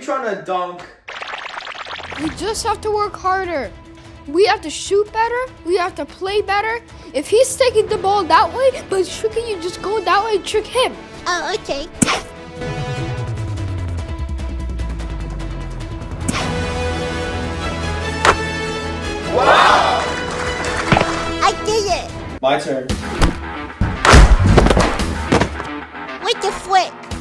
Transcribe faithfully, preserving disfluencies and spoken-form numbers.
trying to dunk? We just have to work harder. We have to shoot better. We have to play better. If he's taking the ball that way, but tricking you, just go that way and trick him. Oh, okay. Wow! I did it. My turn. With the flip.